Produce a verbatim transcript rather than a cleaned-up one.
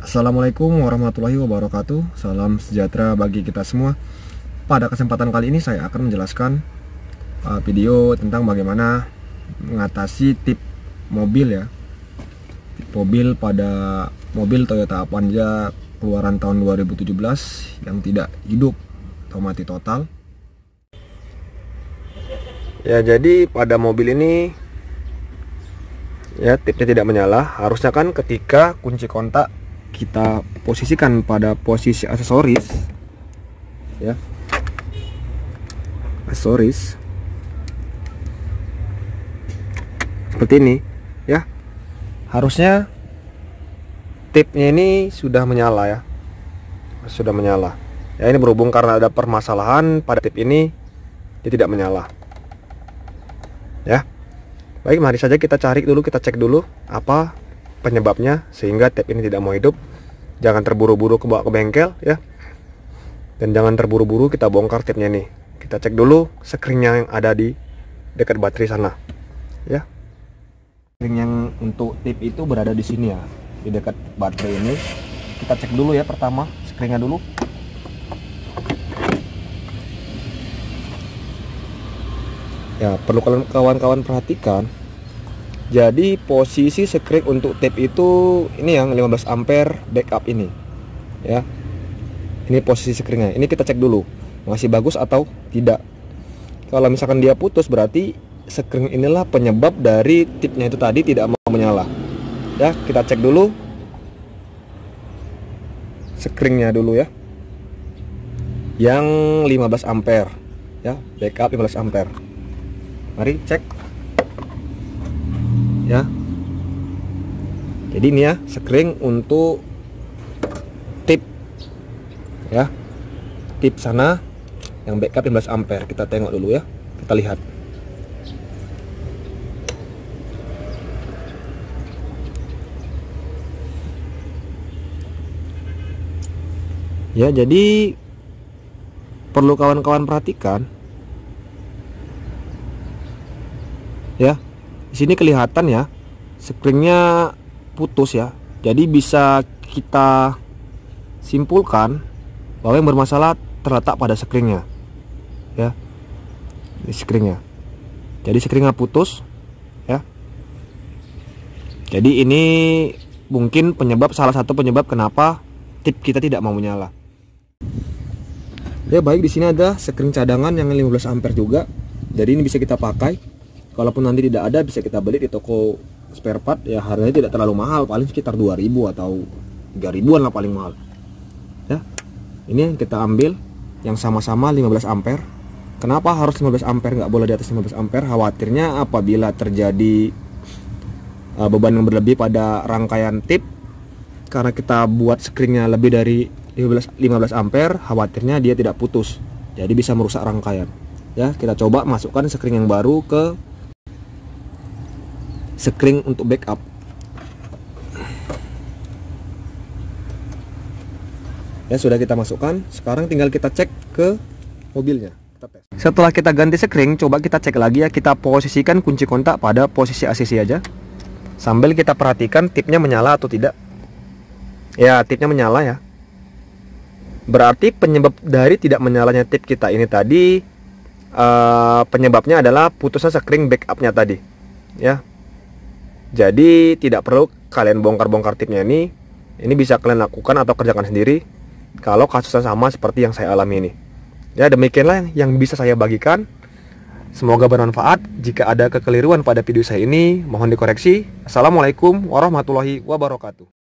Assalamualaikum warahmatullahi wabarakatuh. Salam sejahtera bagi kita semua. Pada kesempatan kali ini saya akan menjelaskan uh, video tentang bagaimana mengatasi tip mobil ya. Tip mobil pada mobil Toyota Avanza keluaran tahun dua ribu tujuh belas yang tidak hidup atau mati total. Ya, jadi pada mobil ini ya tipnya tidak menyala. Harusnya kan ketika kunci kontak kita posisikan pada posisi aksesoris ya, aksesoris seperti ini ya, harusnya tipnya ini sudah menyala ya, sudah menyala ya. Ini berhubung karena ada permasalahan pada tip ini, dia tidak menyala ya. Baik, mari saja kita cari dulu, kita cek dulu apa penyebabnya sehingga tip ini tidak mau hidup. Jangan terburu-buru ke bawa ke bengkel ya, dan jangan terburu-buru kita bongkar tipnya nih. Kita cek dulu screennya yang ada di dekat baterai sana ya. Screen yang untuk tip itu berada di sini ya, di dekat baterai ini. Kita cek dulu ya, pertama screennya dulu. Ya, perlu kawan-kawan perhatikan. Jadi posisi screen untuk tip itu ini yang lima belas ampere backup ini ya. Ini posisi screennya. Ini kita cek dulu masih bagus atau tidak. Kalau misalkan dia putus, berarti screen inilah penyebab dari tipnya itu tadi tidak mau menyala ya. Kita cek dulu screennya dulu ya, yang lima belas ampere ya, backup lima belas ampere. Mari cek ya. Jadi ini ya screen untuk tip ya, tip sana yang backup lima belas ampere. Kita tengok dulu ya, kita lihat ya. Jadi perlu kawan-kawan perhatikan ya. Di sini kelihatan ya, screennya putus ya. Jadi bisa kita simpulkan bahwa yang bermasalah terletak pada screennya ya. Ini screennya. Jadi screennya putus ya. Jadi ini mungkin penyebab, salah satu penyebab kenapa tip kita tidak mau menyala. Ya baik, di sini ada screen cadangan yang lima belas ampere juga. Jadi ini bisa kita pakai. Kalaupun nanti tidak ada, bisa kita beli di toko spare part ya. Harganya tidak terlalu mahal, paling sekitar dua ribu atau tiga ribuan lah paling mahal ya. Ini yang kita ambil yang sama-sama lima belas ampere. Kenapa harus lima belas ampere, nggak boleh di atas lima belas ampere? Khawatirnya apabila terjadi uh, beban yang berlebih pada rangkaian tip, karena kita buat screennya lebih dari lima belas ampere, khawatirnya dia tidak putus, jadi bisa merusak rangkaian ya. Kita coba masukkan screen yang baru ke screen untuk backup ya. Sudah kita masukkan, sekarang tinggal kita cek ke mobilnya, kita tes. Setelah kita ganti screen, coba kita cek lagi ya. Kita posisikan kunci kontak pada posisi A C C aja, sambil kita perhatikan tipnya menyala atau tidak ya. Tipnya menyala ya, berarti penyebab dari tidak menyalanya tip kita ini tadi uh, penyebabnya adalah putusnya screen backupnya tadi ya. Jadi tidak perlu kalian bongkar-bongkar tipnya ini. Ini bisa kalian lakukan atau kerjakan sendiri kalau kasusnya sama seperti yang saya alami ini ya. Demikianlah yang bisa saya bagikan, semoga bermanfaat. Jika ada kekeliruan pada video saya ini, mohon dikoreksi. Assalamualaikum warahmatullahi wabarakatuh.